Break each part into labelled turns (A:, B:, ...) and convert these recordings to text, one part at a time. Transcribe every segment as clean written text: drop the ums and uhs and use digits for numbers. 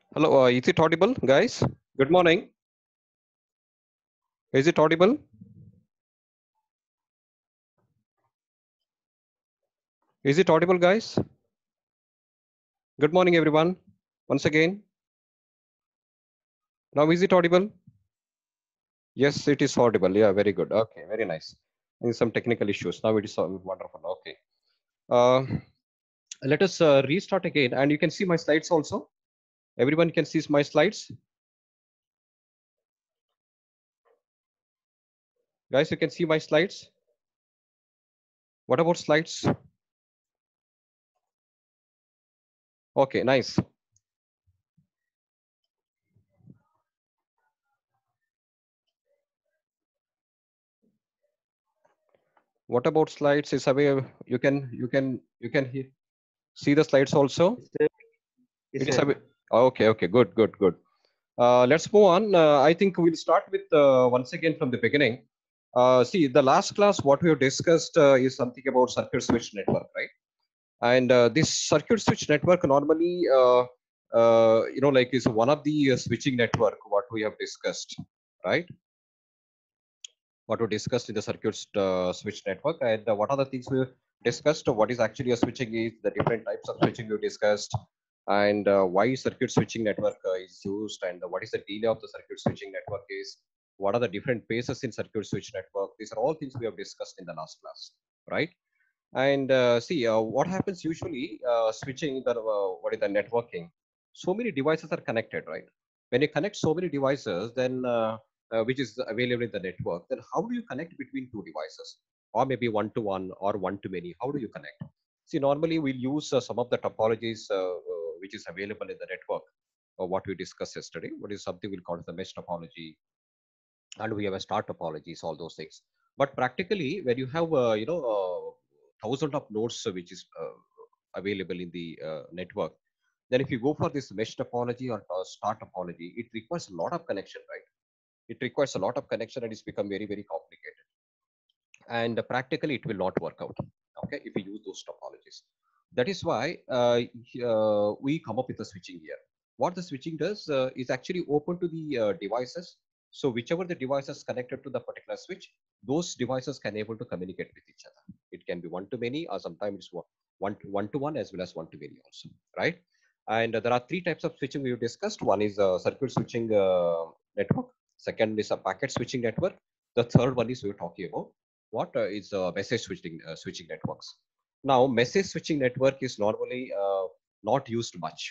A: Hello, is it audible, guys? Good morning. Is it audible? Is it audible, guys? Good morning, everyone. Once again. Now, is it audible? Yes, it is audible. Yeah, very good. Okay, very nice. And some technical issues. Now it is wonderful. Okay. Uh, Let us restart again. And you can see my slides also. Everyone can see my slides. Guys, you can see my slides. What about slides? Okay, nice. What about slides? Is away. See the slides also.
B: Yes,
A: It is
B: sir.
A: away. Okay, okay, good, good, good. Let's move on. I think we'll start with once again from the beginning. See, the last class, what we have discussed is something about circuit switch network, right? And this circuit switch network normally, like is one of the switching network what we have discussed, right? What we discussed in the circuit switch network, and what are the things we discussed? What is actually a switching is the different types of switching we discussed, and why circuit switching network is used, and what is the delay of the circuit switching network is. What are the different phases in circuit switch network? These are all things we have discussed in the last class, right? And see, what happens usually switching the what is the networking? So many devices are connected, right? When you connect so many devices, then which is available in the network, then how do you connect between two devices, or maybe one to one or one to many? How do you connect? See, normally we'll use some of the topologies which is available in the network, or what we discussed yesterday. What is something we'll call the mesh topology, and we have a star topologies, all those things. But practically, when you have thousands of nodes which is available in the network, then if you go for this mesh topology or star topology, it requires a lot of connection, right? It requires a lot of connection, and it's become very, very complicated, and practically it will not work out, okay, if we use those topologies. That is why we come up with the switching here. What the switching does is actually open to the devices. So whichever the devices connected to the particular switch, those devices can able to communicate with each other. It can be one to many, or sometimes it's one to one as well as one to many also, right? And there are three types of switching we have discussed. One is circuit switching network. Second is a packet switching network. The third one is we're talking about what is message switching networks. Now, message switching network is normally not used much.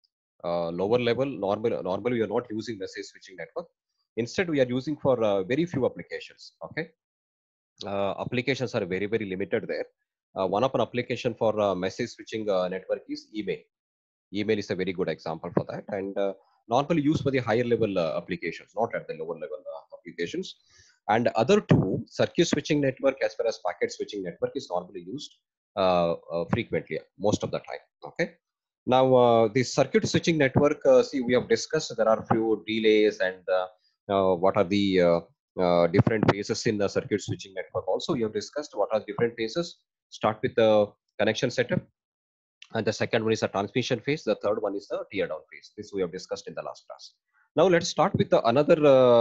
A: Lower level, normally we are not using message switching network. Instead, we are using for very few applications. Okay, applications are very, very limited there. One of an application for message switching network is email. Email is a very good example for that, and normally used for the higher level applications, not at the lower level applications. And other two, circuit switching network as well as packet switching network, is normally used frequently, most of the time. Okay. Now, the circuit switching network, see, we have discussed there are few delays, and what are the different phases in the circuit switching network. Also, we have discussed what are different phases. Start with the connection setup, and the second one is the transmission phase. The third one is the tear down phase. This we have discussed in the last class. Now let's start with the another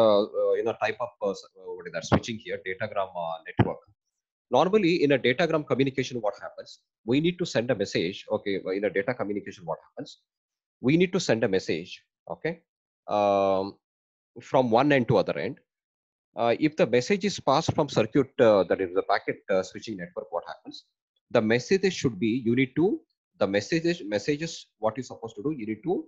A: type of what is that switching here, datagram network. Normally in a datagram communication, what happens? We need to send a message. Okay, in a data communication, what happens? We need to send a message. Okay, um, from one end to other end. If the message is passed from circuit, that is the packet switching network, what happens? The messages should be, you need to, the messages, what is supposed to do, you need to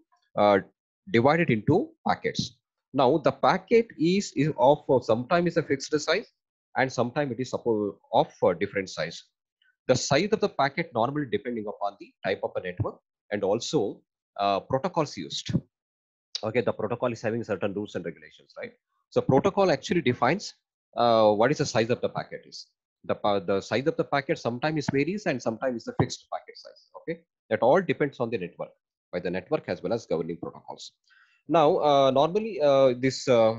A: divide it into packets. Now, the packet is of, sometimes is a fixed size, and sometimes it is of different size. The size of the packet normally depending upon the type of a network, and also protocols used. Okay, the protocol is having certain rules and regulations, right? So protocol actually defines what is the size of the packet is. The size of the packet sometimes is varies, and sometimes is a fixed packet size. Okay, that all depends on the network, by the network as well as governing protocols. Now, normally this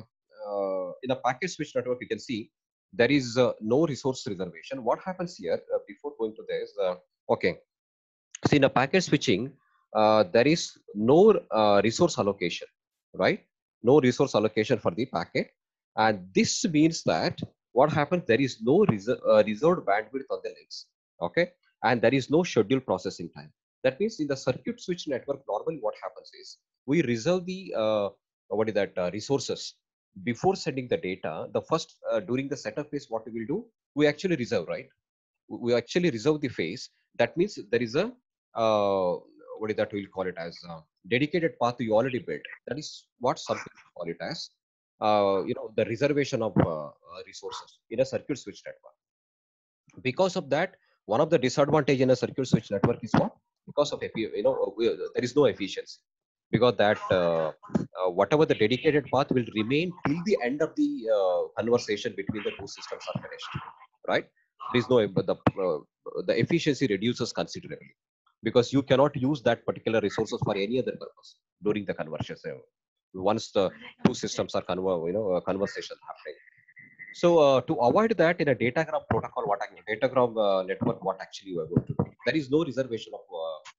A: in a packet switch network, you can see there is no resource reservation. What happens here, before going to this, okay, see, in a packet switching, there is no resource allocation, right? No resource allocation for the packet. And this means that what happens, there is no reserved bandwidth on the links. Okay. And there is no scheduled processing time. That means in the circuit switch network, normally what happens is we reserve the resources before sending the data. The first during the setup phase, what we will do, we actually reserve, right? We actually reserve the phase. That means there is a what is that we'll call it as a dedicated path you already built. That is what some people call it as the reservation of resources in a circuit switch network. Because of that, one of the disadvantage in a circuit switch network is what? Because of there is no efficiency, because that whatever the dedicated path will remain till the end of the conversation between the two systems are finished, right? There is no, but the efficiency reduces considerably because you cannot use that particular resources for any other purpose during the conversion. Once the two systems are conversation happening. So to avoid that in a datagram protocol, datagram network, what actually we are going to do? There is no reservation of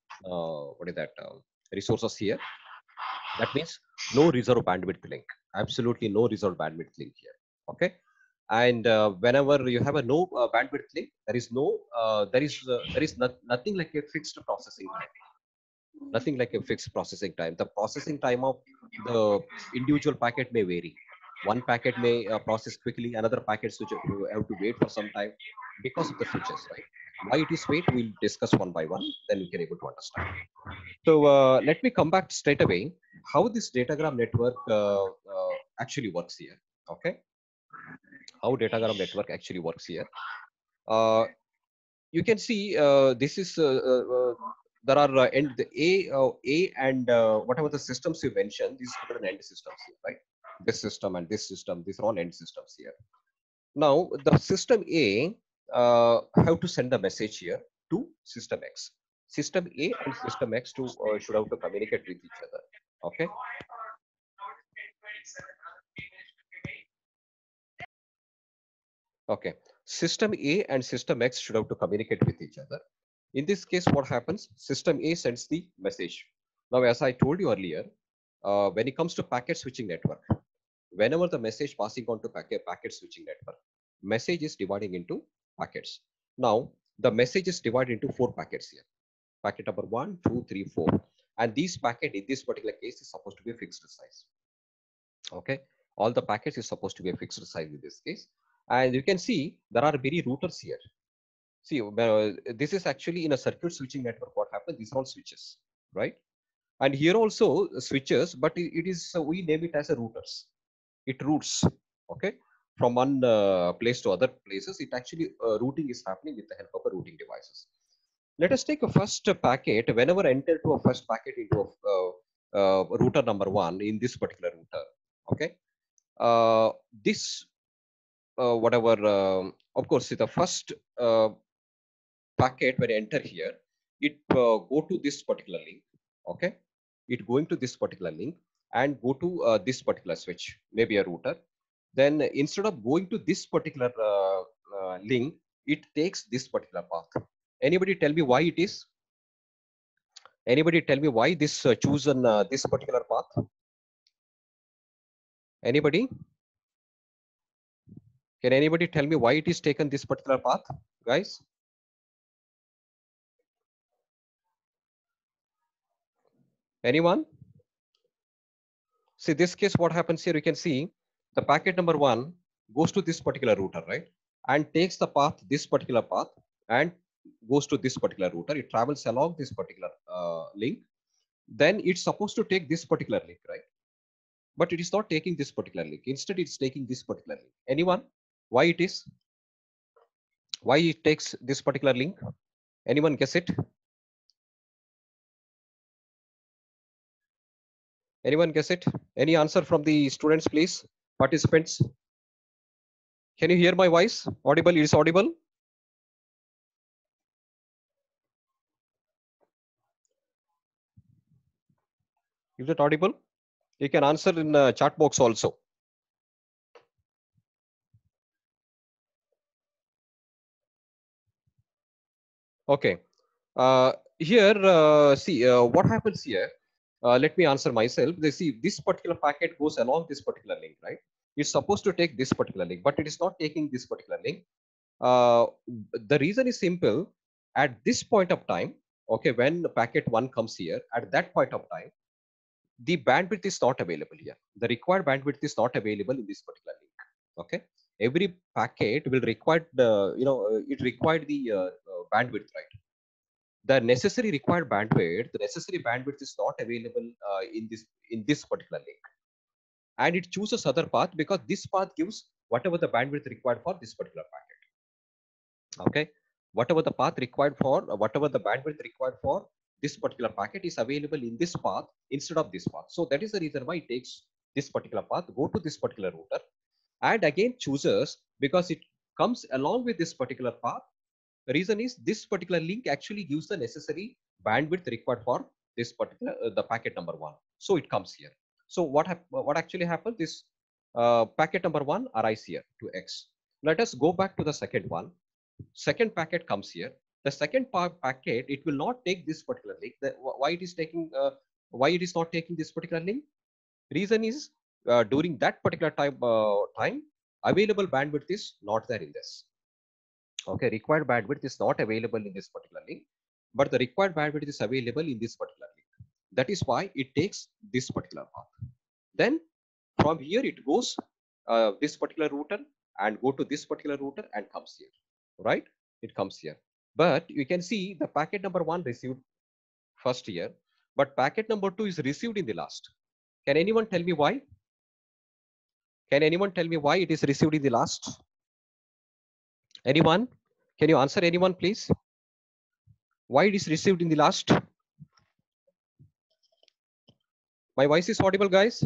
A: resources here. That means no reserve bandwidth link. Absolutely no reserve bandwidth link here. Okay. And whenever you have a no bandwidth link, there is nothing like a fixed processing time. Nothing like a fixed processing time. The processing time of the individual packet may vary. One packet may process quickly, another packet switch you have to wait for some time because of the switches, right? Why it is wait, we'll discuss one by one, then we can able to understand. So let me come back straight away how this datagram network actually works here. Okay, how datagram network actually works here. You can see this is there are end the A and whatever the systems you mentioned, these are the end systems here, right? This system and this system, these are all end systems here. Now the system A have to send the message here to system X. System A and system X to should have to communicate with each other. Okay. Okay. System A and system X should have to communicate with each other. In this case, what happens? System A sends the message. Now, as I told you earlier, when it comes to packet switching network, whenever the message passing on to packet switching network, message is dividing into packets. Now, the message is divided into 4 packets here. Packet number 1, 2, 3, 4. And these packet in this particular case is supposed to be a fixed size. Okay. All the packets is supposed to be a fixed size in this case. And you can see there are many routers here. See, this is actually in a circuit switching network. What happens? These are all switches, right? And here also switches, but it is we name it as a routers. It routes, okay, from one place to other places. It actually routing is happening with the help of a routing devices. Let us take a first packet. Whenever enter to a first packet into a router number 1 in this particular router, okay. This whatever of course the first packet when you enter here, it go to this particular link. Okay, it going to this particular link and go to this particular switch, maybe a router. Then instead of going to this particular link, it takes this particular path. Anybody tell me why it is? Anybody tell me why this chosen this particular path? Anybody? Can anybody tell me why it is taken this particular path, guys? Anyone? See, this case, what happens here, you can see the packet number 1 goes to this particular router, right? And takes the path, this particular path, and goes to this particular router. It travels along this particular link. Then it's supposed to take this particular link, right? But it is not taking this particular link. Instead, it's taking this particular link. Anyone? Why it is? Why it takes this particular link? Anyone guess it? Anyone guess it? Any answer from the students, please? Participants? Can you hear my voice? Audible? It is audible? Is it audible? You can answer in chat box also. Okay. here, see what happens here. Let me answer myself. They see this particular packet goes along this particular link, right? It's supposed to take this particular link, but it is not taking this particular link. uh, the reason is simple. At this point of time, okay, when packet 1 comes here, at that point of time, the bandwidth is not available here. The required bandwidth is not available in this particular link. Okay, every packet will require the, it required the bandwidth, right? The necessary required bandwidth, the necessary bandwidth is not available in this particular link, and it chooses other path because this path gives whatever the bandwidth required for this particular packet. Okay, whatever the path required for, whatever the bandwidth required for this particular packet is available in this path instead of this path. So that is the reason why it takes this particular path, go to this particular router, and again chooses, because it comes along with this particular path. The reason is this particular link actually gives the necessary bandwidth required for this particular the packet number 1. So it comes here. So what actually happened? This packet number 1 arrives here to X. Let us go back to the second one. Second packet comes here. The second packet, it will not take this particular link. Why it is taking? Why it is not taking this particular link? Reason is, during that particular time, available bandwidth is not there in this. Okay, required bandwidth is not available in this particular link, but the required bandwidth is available in this particular link. That is why it takes this particular path. Then from here it goes this particular router and go to this particular router and comes here, right? It comes here. But you can see the packet number 1 received first here, but packet number 2 is received in the last. Can anyone tell me why? Can anyone tell me why it is received in the last? Anyone? Can you answer, anyone, please? Why it is received in the last? My voice is audible, guys?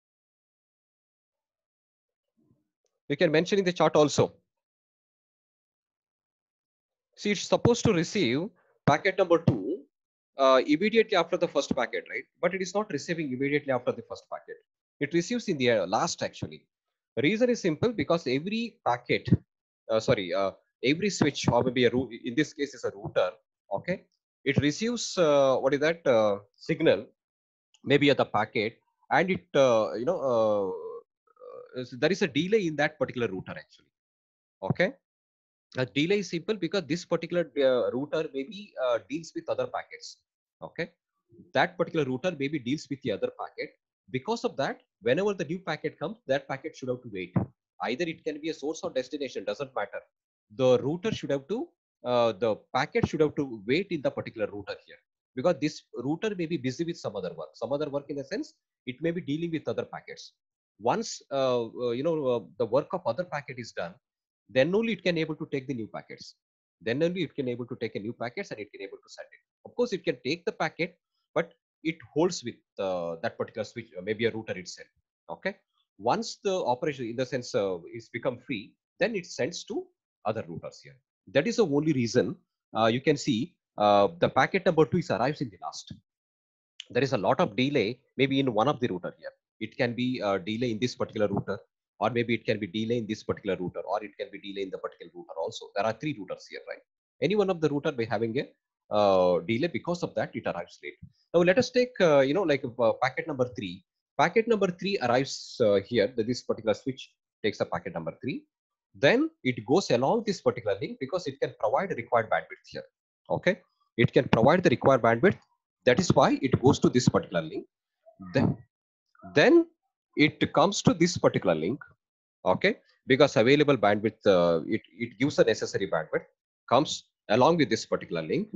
A: You can mention in the chat also. See, it's supposed to receive packet number 2 immediately after the first packet, right? But it is not receiving immediately after the first packet. It receives in the last, actually. The reason is simple, because every packet, every switch, or maybe in this case is a router, okay? It receives, what is that, signal, maybe at the packet, and it, there is a delay in that particular router, actually, okay? A delay is simple because this particular router maybe deals with other packets. Okay, that particular router maybe deals with the other packet. Because of that, whenever the new packet comes, that packet should have to wait. Either it can be a source or destination, doesn't matter. The router should have to, the packet should have to wait in the particular router here, because this router may be busy with some other work. Some other work in a sense, it may be dealing with other packets. Once the work of other packet is done, then only it can able to take the new packets. Then only it can able to take a new packets and it can able to send it. Of course, it can take the packet, but it holds with that particular switch, maybe a router itself. Okay. Once the operation, in the sense, is become free, then it sends to other routers here. That is the only reason you can see the packet number 2 is arrives in the last. There is a lot of delay maybe in one of the router here. It can be a delay in this particular router, or maybe it can be delay in this particular router, or it can be delay in the particular router also. There are 3 routers here, right? Any one of the router may having a delay. Because of that, it arrives late. Now let us take like packet number 3. Packet number 3 arrives here. This particular switch takes the packet number 3. Then it goes along this particular link because it can provide required bandwidth here. Okay, it can provide the required bandwidth. That is why it goes to this particular link. Then it comes to this particular link. Okay, because available bandwidth, it gives the necessary bandwidth, comes along with this particular link.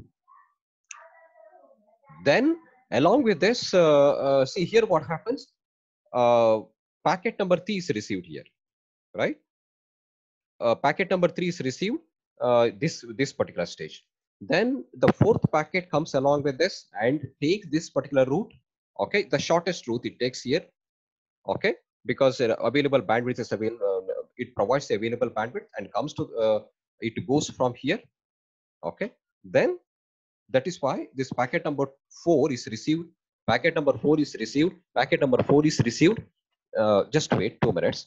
A: Then along with this, see here what happens. Packet number 3 is received here, right? Packet number 3 is received this particular stage. Then the fourth packet comes along with this and takes this particular route. Okay, the shortest route it takes here. Okay, because available bandwidth is available, it provides the available bandwidth and comes to it goes from here. Okay, then that is why this packet number 4 is received. Packet number 4 is received. Packet number 4 is received. Just wait 2 minutes.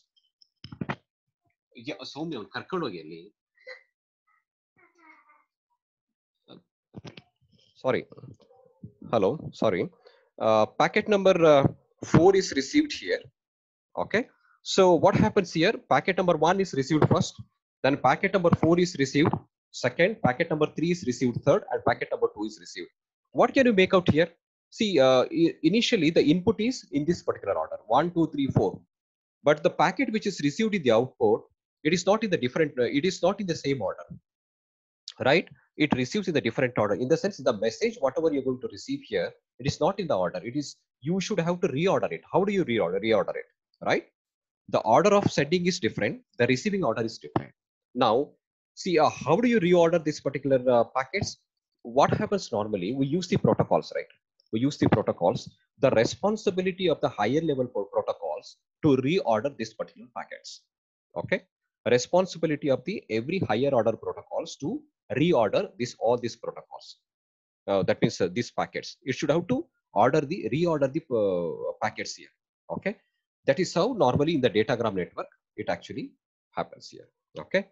A: Yeah, ಸೌಮ್ಯ ಕರ್ಕೊಂಡು ಹೋಗಿ ಅಲ್ಲಿ Sorry. Hello. Sorry. Packet number 4 is received here. Okay. So what happens here? Packet number 1 is received first. Then packet number 4 is received second. Packet number 3 is received third. And packet number 2 is received. What can you make out here? See, initially the input is in this particular order: 1, 2, 3, 4. But the packet which is received in the output, it is not in the different. It is not in the same order, right? It receives in the different order. In the sense, the message whatever you're going to receive here, it is not in the order. It is, you should have to reorder it. How do you reorder it, right? The order of sending is different, the receiving order is different. Now, see, how do you reorder this particular packets? What happens normally, we use the protocols, right? We use the protocols. The responsibility of the higher level protocols to reorder these particular packets. Okay, responsibility of the every higher order protocols to reorder this all these protocols. That means these packets. It should have to reorder the packets here. Okay, that is how normally in the datagram network it actually happens here. Okay.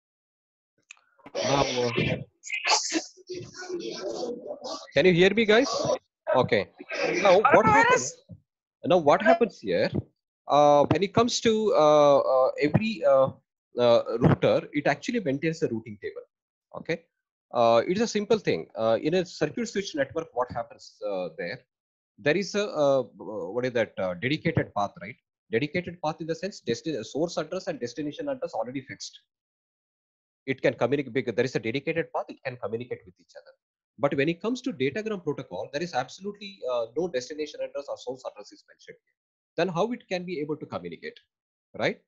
A: Now, can you hear me, guys? Okay. Now what happens? Now what happens here? When it comes to every router, it actually maintains the routing table. Okay. It's a simple thing. In a circuit switch network, what happens there? There is a what is that dedicated path, right? Dedicated path in the sense source address and destination address already fixed. It can communicate because there is a dedicated path. It can communicate with each other. But when it comes to datagram protocol, there is absolutely no destination address or source address is mentioned here. Then how it can be able to communicate, right?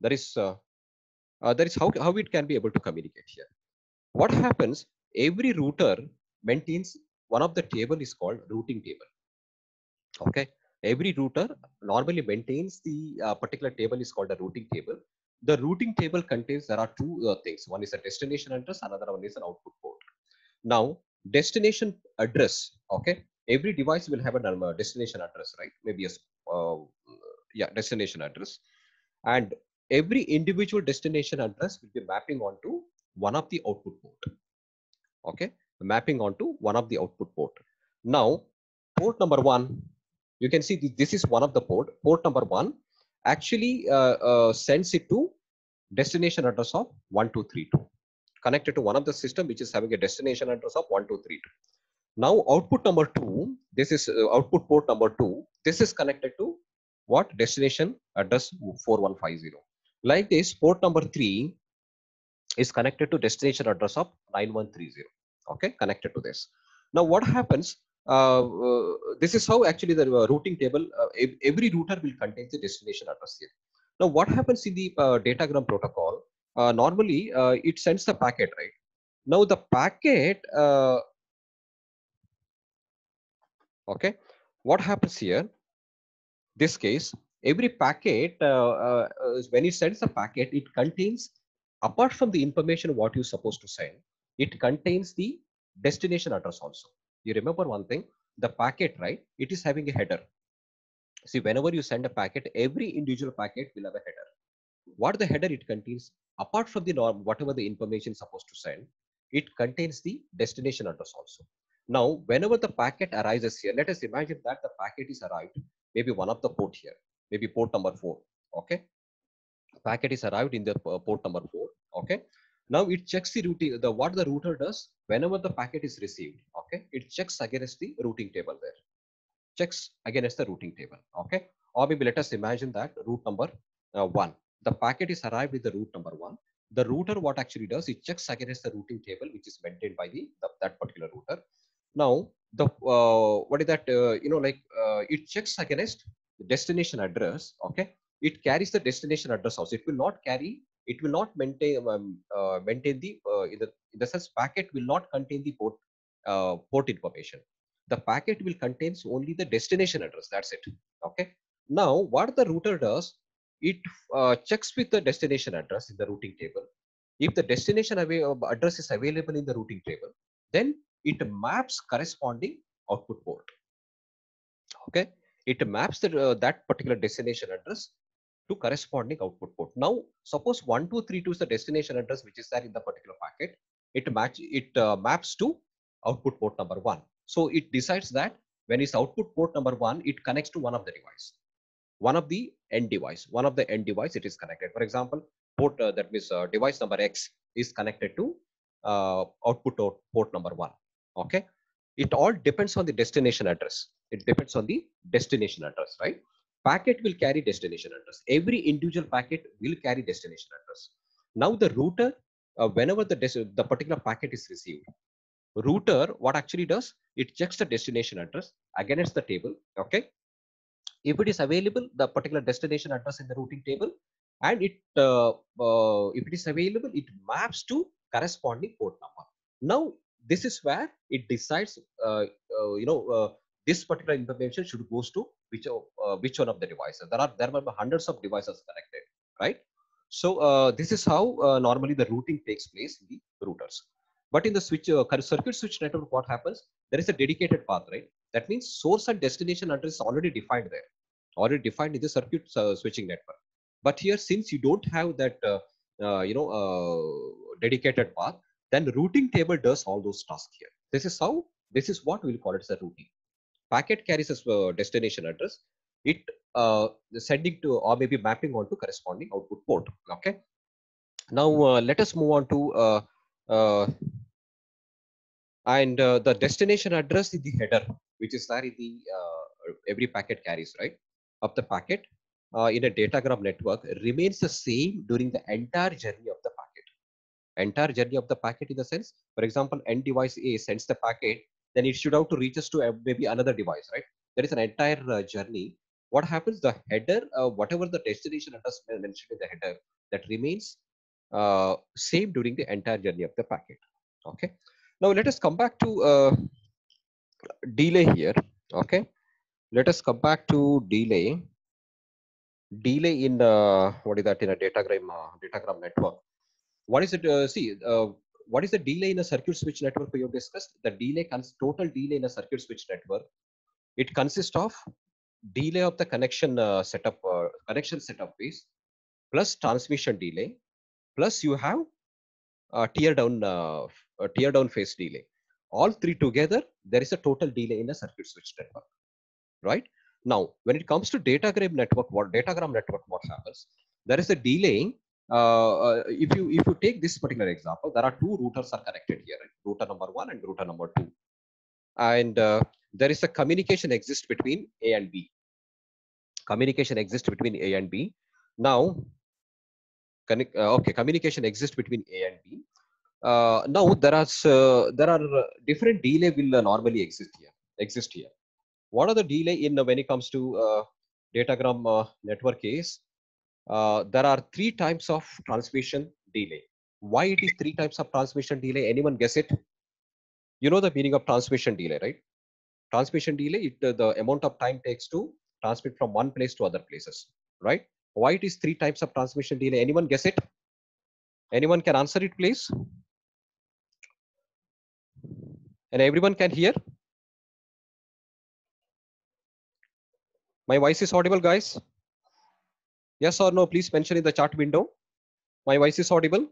A: That is how it can be able to communicate here. What happens? Every router maintains one of the table is called routing table. Okay, every router normally maintains the particular table is called a routing table. The routing table contains, there are two things. One is a destination address, another one is an output port. Now, destination address, okay, every device will have a destination address, right? Maybe a uh, yeah, destination address. And every individual destination address will be mapping onto one of the output port. Okay, mapping onto one of the output port. Now, port number 1, you can see this is one of the port number 1 actually sends it to destination address of 1232, connected to one of the system which is having a destination address of 1232. Now output number 2, this is output port number 2, this is connected to what? Destination address 4150. Like this, port number 3 is connected to destination address of 9130. Okay, connected to this. Now what happens? This is how actually the routing table, every router will contain the destination address here. Now what happens in the datagram protocol? Normally it sends the packet, right? Now the packet, okay, what happens here? This case, every packet, when it sends a packet, it contains, apart from the information what you're supposed to send, it contains the destination address also. You remember one thing, the packet, right? It is having a header. See, whenever you send a packet, every individual packet will have a header. What the header it contains, apart from the norm, whatever the information is supposed to send, it contains the destination address also. Now, whenever the packet arises here, let us imagine that the packet is arrived, maybe one of the port here, maybe port number 4. Okay, packet is arrived in the port number 4. Okay, now it checks the routing. The what the router does whenever the packet is received. Okay, it checks against the routing table there. Checks against the routing table. Okay, or maybe let us imagine that route number 1. The packet is arrived with the route number 1. The router what actually does, it checks against the routing table which is maintained by that particular router. Now the what is that? It checks against the destination address. Okay, it carries the destination address also. It will not carry. It will not maintain the in the sense packet will not contain the port information. The packet will contains only the destination address. That's it. Okay. Now what the router does, it checks with the destination address in the routing table. If the destination address is available in the routing table, then it maps corresponding output port. Okay, it maps that particular destination address to corresponding output port. Now suppose 1232 is the destination address which is there in the particular packet. It maps to output port number 1. So it decides that when it's output port number 1, it connects to one of the device, one of the end device, it is connected. For example, port that means device number X is connected to output port number 1. Okay, it all depends on the destination address. It depends on the destination address, right? Packet will carry destination address. Every individual packet will carry destination address. Now the router, whenever the particular packet is received, router what actually does, it checks the destination address against the table. Okay, if it is available, the particular destination address in the routing table, and if it is available, it maps to corresponding port number. Now this is where it decides this particular information should goes to which one of the devices. There will be hundreds of devices connected, right? So this is how normally the routing takes place in the routers. But in the circuit switch network, what happens, there is a dedicated path, right? That means source and destination address is already defined there, already defined in the circuit switching network. But here, since you don't have that dedicated path, then routing table does all those tasks here. This is what we'll call it as a routing. Packet carries a destination address, it sending to or maybe mapping onto corresponding output port. Okay, now let us move on to the destination address is the header, which is there in the every packet carries, right, of the packet in a datagram network remains the same during the entire journey of the packet. Entire journey of the packet in the sense, for example, end device A sends the packet, then it should have to reach us to maybe another device, right? There is an entire journey. What happens, the header, whatever the destination address mentioned in the header, that remains same during the entire journey of the packet. Okay, now let us come back to delay here. Okay, let us come back to delay in what is that, in a datagram network. What is it? What is the delay in a circuit switch network we have discussed? The total delay in a circuit switch network, it consists of delay of the connection setup phase plus transmission delay, plus you have tear down phase delay. All three together, there is a total delay in a circuit switch network, right? Now, when it comes to datagram network, what happens? There is a delaying. If you take this particular example, there are two routers are connected here, right? Router number 1 and router number 2, and there is a communication exists between A and B. Communication exists between A and B. Now, communication exists between A and B. Now there are different delay will normally exist here. What are the delay in when it comes to datagram network is there are 3 types of transmission delay. Why it is 3 types of transmission delay? Anyone guess it? You know the meaning of transmission delay, right? Transmission delay, the amount of time takes to transmit from one place to other places, right? Why it is 3 types of transmission delay? Anyone guess it? Anyone can answer it, please? And everyone can hear? My voice is audible, guys? Yes or no? Please mention in the chat window. My voice is audible?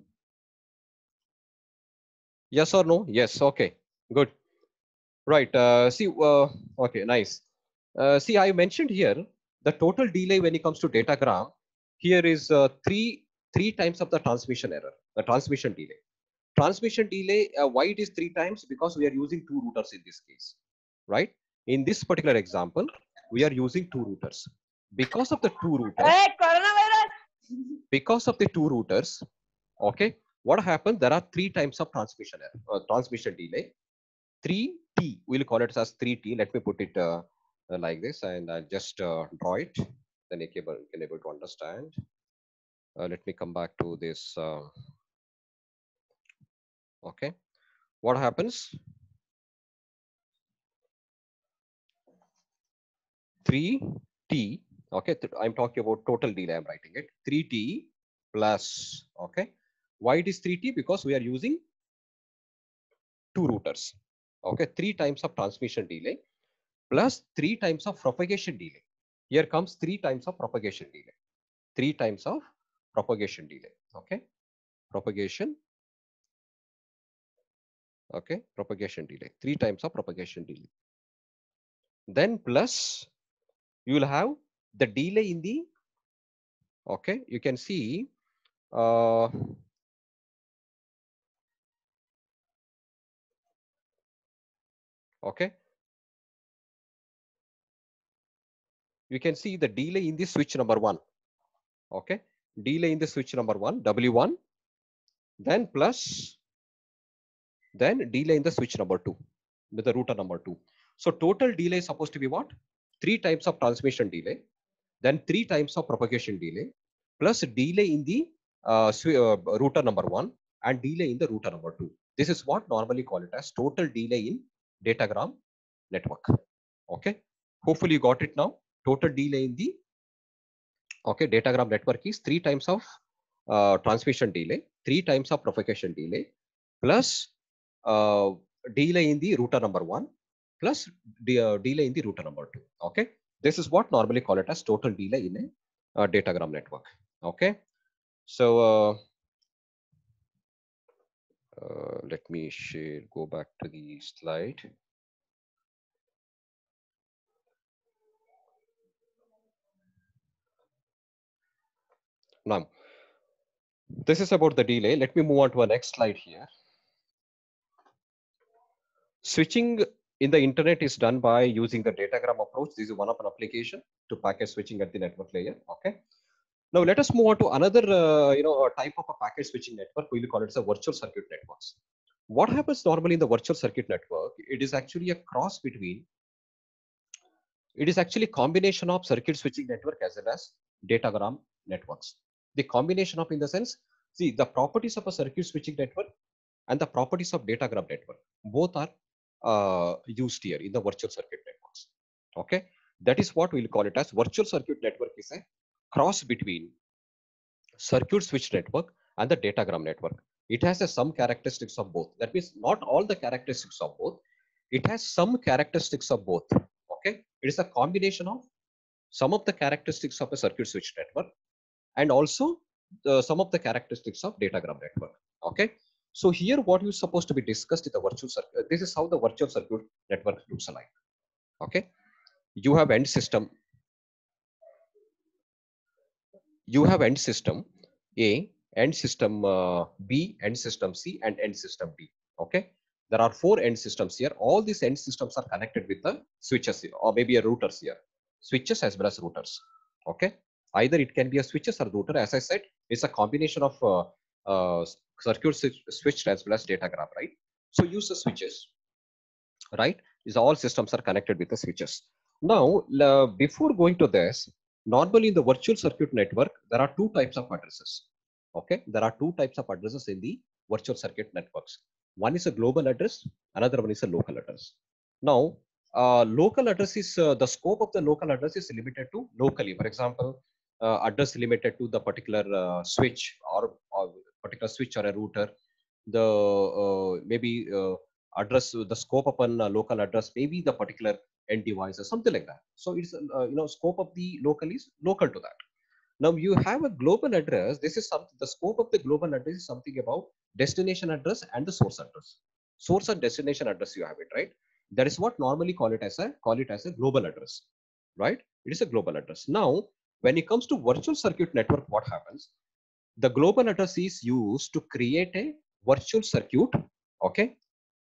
A: Yes or no? Yes. Okay. Good. Right. Okay. Nice. See, I mentioned here the total delay when it comes to datagram. Here is three times of the transmission error, the transmission delay. Transmission delay. Why it is 3 times? Because we are using 2 routers in this case, right? In this particular example, we are using 2 routers. Because of the 2 routers.
B: Hey, coronavirus!
A: Because of the 2 routers, okay, what happens? There are 3 times of transmission error, transmission delay. 3T, we'll call it as 3T. Let me put it like this, and I'll just draw it. Then you can able to understand. Let me come back to this. Okay, what happens? 3T. Okay, I'm talking about total delay. I'm writing it 3T plus. Okay, why it is 3T? Because we are using 2 routers. Okay, 3 times of transmission delay plus 3 times of propagation delay. Here comes 3 times of propagation delay. 3 times of propagation delay. Okay, propagation Okay, propagation delay, 3 times of propagation delay. Then plus you will have the delay in the, okay, you can see, uh, okay, you can see the delay in the switch number 1. Okay, delay in the switch number 1, W1, then plus, then delay in the switch number 2 with the router number 2. So total delay is supposed to be what? 3 times of transmission delay, then 3 times of propagation delay, plus delay in the router number 1 and delay in the router number 2. This is what normally called it as total delay in datagram network. Okay, hopefully you got it now. Total delay in the, okay, datagram network is 3 times of transmission delay, 3 times of propagation delay, plus uh, delay in the router number 1, plus delay in the router number 2. Okay, this is what normally call it as total delay in a datagram network. Okay, so let me share, go back to the slide. Now, this is about the delay. Let me move on to our next slide here. Switching in the internet is done by using the datagram approach. This is one of an application to packet switching at the network layer. Okay. Now let us move on to another, type of a packet switching network. We'll call it as a virtual circuit networks. What happens normally in the virtual circuit network? It is actually a cross between. It is actually combination of circuit switching network as well as datagram networks. The combination of, in the sense, see, the properties of a circuit switching network and the properties of datagram network both are used here in the virtual circuit networks. Okay, that is what we'll call it as virtual circuit network is a cross between circuit switch network and the datagram network. It has some characteristics of both. That means not all the characteristics of both. It has some characteristics of both. Okay, it is a combination of some of the characteristics of a circuit switch network and also some of the characteristics of datagram network. Okay, so here what is supposed to be discussed in the virtual circuit, this is how the virtual circuit network looks like. Okay, you have end system, you have end system A, end system B, end system C, and end system D. Okay, there are 4 end systems here. All these end systems are connected with the switches here, or maybe a routers here, switches as well as routers. Okay, either it can be a switches or router. As I said, it's a combination of circuit switched as well as datagram, right? So use the switches, right? Is all systems are connected with the switches. Now, before going to this, normally in the virtual circuit network, there are 2 types of addresses. Okay, there are 2 types of addresses in the virtual circuit networks. One is a global address, another one is a local address. Now, local address is the scope of the local address is limited to locally. For example, address limited to the particular switch or particular switch or a router. The maybe address, the scope of a local address, maybe the particular end device or something like that. So it's scope of the local is local to that. Now you have a global address. This is something, the scope of the global address is something about destination address and the source address. Source and destination address you have it, right? That is what normally call it as a global address, right? It is a global address. Now, when it comes to virtual circuit network, what happens? The global address is used to create a virtual circuit. Okay,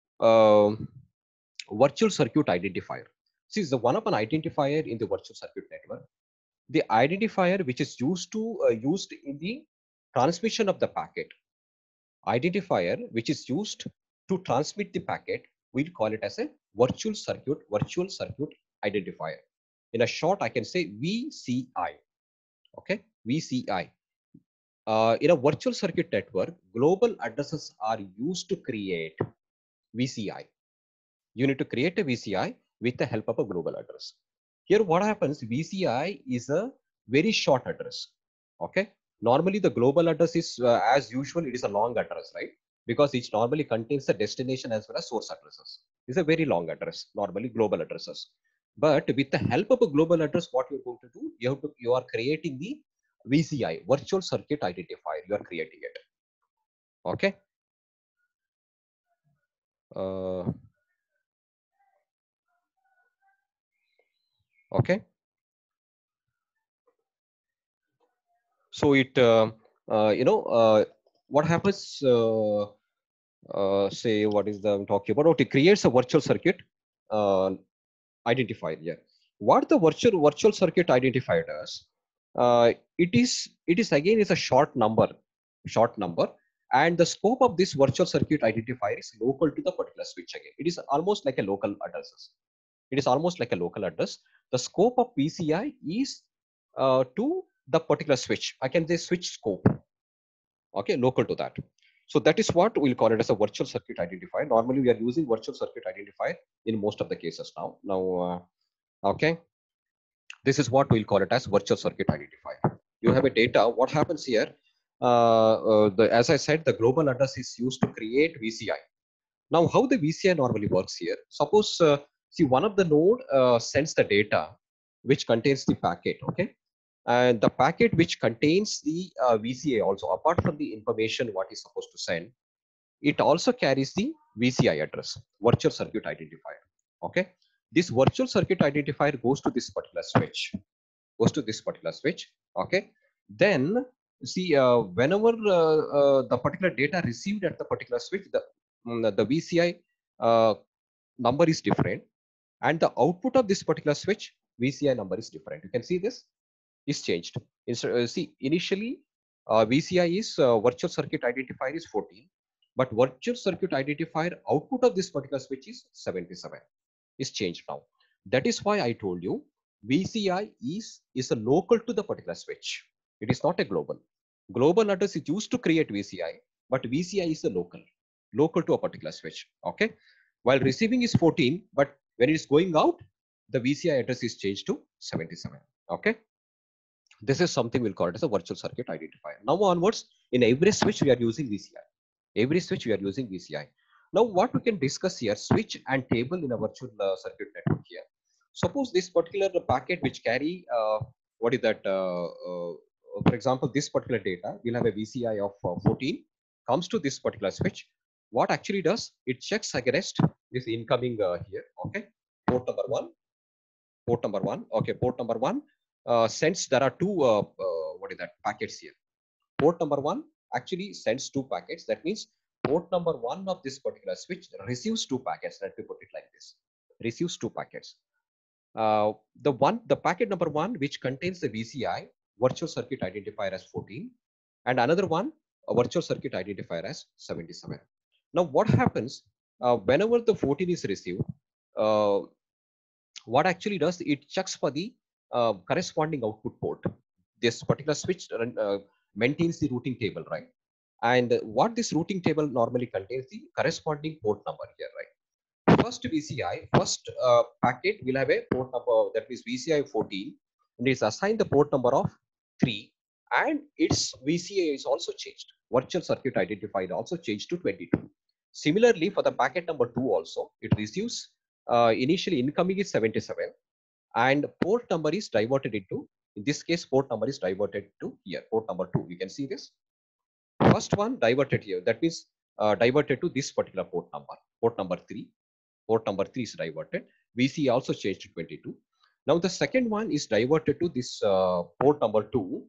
A: um, virtual circuit identifier. See, the one of an identifier in the virtual circuit network, the identifier which is used in the transmission of the packet, identifier which is used to transmit the packet, we'll call it as a virtual circuit identifier. In a short, I can say VCI. Okay, VCI. In a virtual circuit network, global addresses are used to create VCI. You need to create a VCI with the help of a global address. Here what happens, VCI is a very short address. Okay, normally the global address is as usual, it is a long address, right? Because it normally contains the destination as well as source addresses. It's a very long address, normally global addresses. But with the help of a global address, what you're going to do, you are creating the VCI, virtual circuit identifier. You are creating it. Okay, Uh, okay. So it, you know, what happens, say, what is the I'm talking about? Okay, creates a virtual circuit uh, identifier. Yeah. What the virtual circuit identifier does, it is again is a short number, and the scope of this virtual circuit identifier is local to the particular switch. Again, it is almost like a local addresses. It is almost like a local address. The scope of VCI is to the particular switch. I can say switch scope. Okay, local to that. So that is what we'll call it as a virtual circuit identifier. Normally, we are using virtual circuit identifier in most of the cases now. Okay, this is what we'll call it as virtual circuit identifier. You have a data. What happens here? As I said, the global address is used to create VCI. Now, how the VCI normally works here? Suppose, see, one of the node sends the data which contains the packet, okay? And the packet which contains the VCI also, apart from the information what is supposed to send, it also carries the VCI address, virtual circuit identifier, okay? This virtual circuit identifier goes to this particular switch, okay? Then, see, whenever the particular data received at the particular switch, the VCI uh, number is different, and the output of this particular switch VCI number is different. You can see this is changed. See, initially VCI is virtual circuit identifier is 14, but virtual circuit identifier output of this particular switch is 77. Is changed now. That is why I told you VCI is a local to the particular switch. It is not a global. Global address is used to create VCI, but VCI is a local to a particular switch. Okay. While receiving is 14, but when it is going out, the VCI address is changed to 77. Okay. This is something we'll call it as a virtual circuit identifier. Now onwards, in every switch we are using VCI. Every switch we are using VCI. Now what we can discuss here, switch and table in a virtual circuit network here. Suppose this particular packet which carry, what is that, for example, this particular data will have a VCI of 14, comes to this particular switch. What actually does, it checks against this incoming here, okay, port number one, okay, port number one, sends, there are two, what is that, packets here. Port number one actually sends two packets. That means port number one of this particular switch receives two packets. Let me put it like this: receives two packets. The packet number one, which contains the VCI, virtual circuit identifier, as 14, and another one, a virtual circuit identifier, as 77. Now, what happens whenever the 14 is received? Uh, what actually does, it checks for the corresponding output port. This particular switch maintains the routing table, right? And what this routing table normally contains, the corresponding port number here, right? First VCI, first packet will have a port number, that is VCI 14, and it's assigned the port number of 3, and its VCI is also changed. Virtual circuit identified also changed to 22. Similarly, for the packet number 2 also, it receives, initially incoming is 77, and port number is diverted into, in this case, port number is diverted to here, port number 2. You can see this. First one diverted here, that means diverted to this particular port number 3. Port number 3 is diverted. VC also changed to 22. Now the second one is diverted to this port number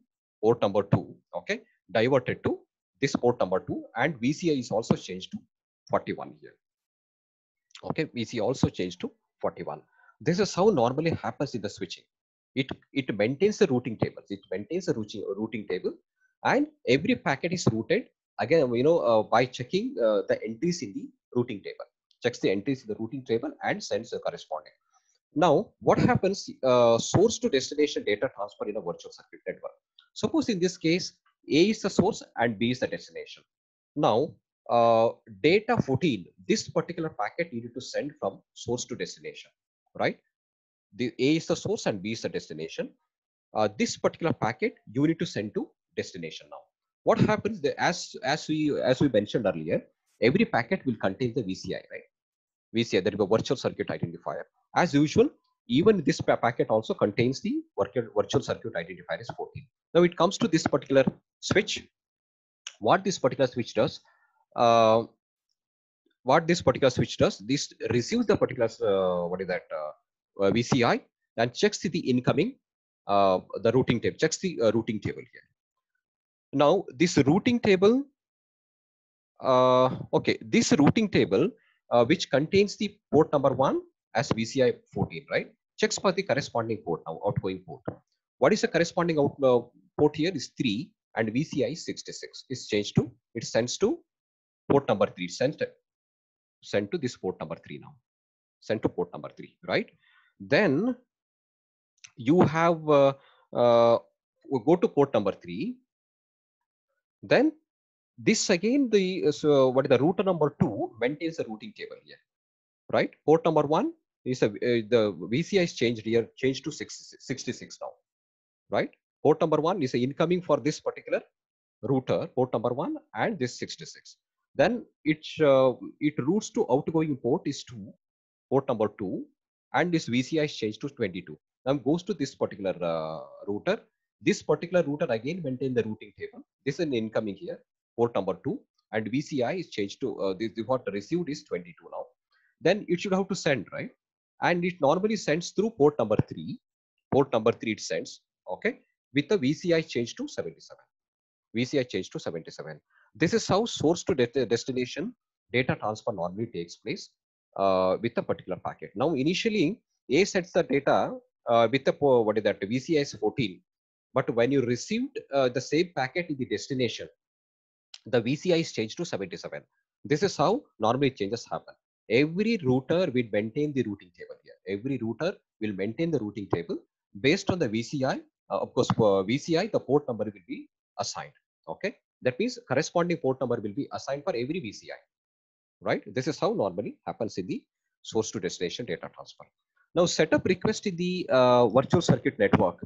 A: 2, okay, diverted to this port number 2, and VCI is also changed to 41 here. Okay, VC also changed to 41. This is how normally happens in the switching. It maintains the routing tables. It maintains the routing table, and every packet is routed again. By checking the entries in the routing table, checks the entries in the routing table and sends the corresponding. Now, what happens? Source to destination data transfer in a virtual circuit network. Suppose in this case, A is the source and B is the destination. Now, data 14, this particular packet needed to send from source to destination, right? The A is the source and B is the destination. This particular packet you need to send to destination. Now, what happens? As we mentioned earlier, every packet will contain the VCI, right? VCI, that is a virtual circuit identifier. As usual, even this packet also contains the virtual circuit identifier is 14. Now it comes to this particular switch. What this particular switch does, uh, what this particular switch does, this receives the particular what is that VCI and checks the incoming the routing table, checks the routing table here. Now this routing table, okay, this routing table which contains the port number 1 as VCI 14, right? Checks for the corresponding port now, outgoing port. What is the corresponding port here is 3 and VCI 66 is changed to, it sends to port number 3, sent to this port number 3 now, sent to port number 3, right? Then you have we go to port number 3. Then this again, the so what is the router number 2 maintains the routing table here, right? Port number 1 is the VCI is changed here, changed to 66 now, right? Port number 1 is incoming for this particular router, port number 1 and this 66. Then it routes to outgoing port is 2, port number 2, and this VCI is changed to 22. Now goes to this particular router. This particular router again maintain the routing table. This is an incoming here, port number 2, and VCI is changed to this what received is 22 now. Then it should have to send, right? And it normally sends through port number 3. Port number 3 it sends, okay, with the VCI changed to 77. VCI changed to 77. This is how source to destination data transfer normally takes place with a particular packet. Now, initially, A sets the data with the what is that VCI is 14, but when you received the same packet in the destination, the VCI is changed to 77. This is how normally changes happen. Every router will maintain the routing table here. Every router will maintain the routing table based on the VCI. Of course, for VCI, the port number will be assigned. Okay, that means corresponding port number will be assigned for every VCI, right? This is how normally happens in the source to destination data transfer. Now, setup request in the virtual circuit network.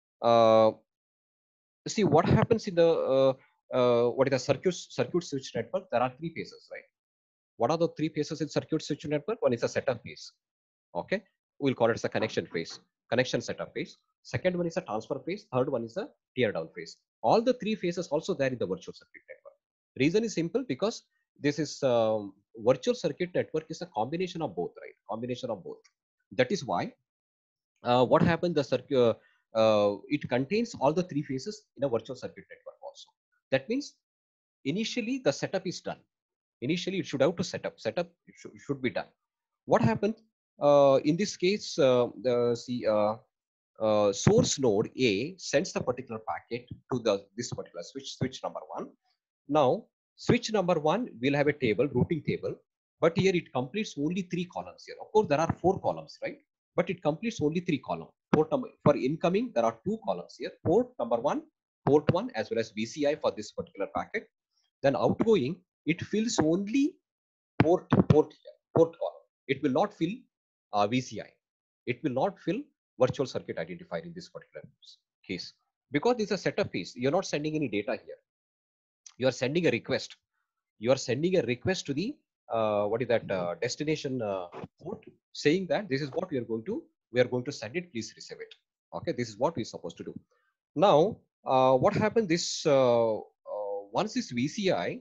A: See what happens in the what is the circuit switch network? There are 3 phases, right? What are the 3 phases in circuit switch network? One is a setup phase. Okay, we'll call it as a connection phase, connection setup phase. Second one is a transfer phase. Third one is a tear down phase. All the 3 phases also there in the virtual circuit network. Reason is simple, because this is virtual circuit network is a combination of both, right? Combination of both. That is why what happens, the circuit it contains all the 3 phases in a virtual circuit network also. That means initially the setup is done. Initially it should have to setup should be done. What happens in this case, the source node A sends the particular packet to this particular switch number 1. Now switch number 1 will have a table, routing table, but here it completes only 3 columns here. Of course there are 4 columns, right? But it completes only 3 columns. Port number for incoming there are 2 columns here, port number 1, port 1 as well as VCI for this particular packet. Then outgoing it fills only port column. It will not fill VCI. It will not fill virtual circuit identifier in this particular case, because it's a setup piece. You're not sending any data here. You are sending a request. You are sending a request to the what is that destination port, saying that this is what we are going to send it. Please receive it. Okay, this is what we're supposed to do. Now, what happened? This once this VCI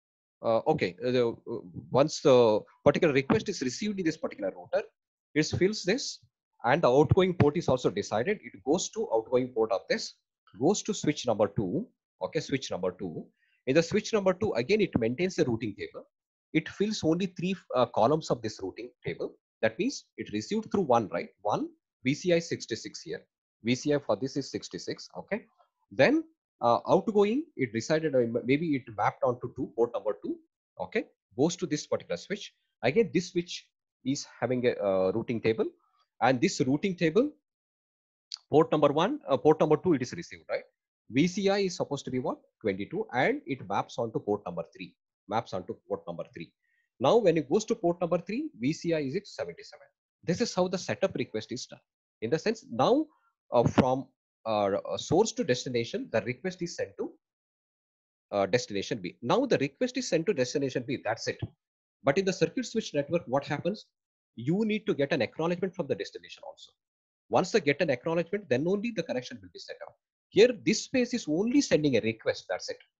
A: once the particular request is received in this particular router, it fills this, and the outgoing port is also decided. It goes to outgoing port of this, goes to switch number 2. Okay, switch number 2. In the switch number 2, again it maintains the routing table. It fills only 3 columns of this routing table. That means it received through 1, right? 1 VCI 66 here. VCI for this is 66. Okay. Then outgoing, it decided maybe it mapped onto 2, port number 2. Okay, goes to this particular switch. Again, this switch is having a routing table, and this routing table, port number 1, port number 2, it is received, right? VCI is supposed to be what? 22, and it maps onto port number 3. Maps onto port number 3. Now, when it goes to port number 3, VCI is 77. This is how the setup request is done. In the sense, now from source to destination, the request is sent to destination B. Now the request is sent to destination B. That's it. But in the circuit switch network, what happens? You need to get an acknowledgement from the destination also. Once they get an acknowledgement, then only the connection will be set up. Here, this phase is only sending a request. That's it.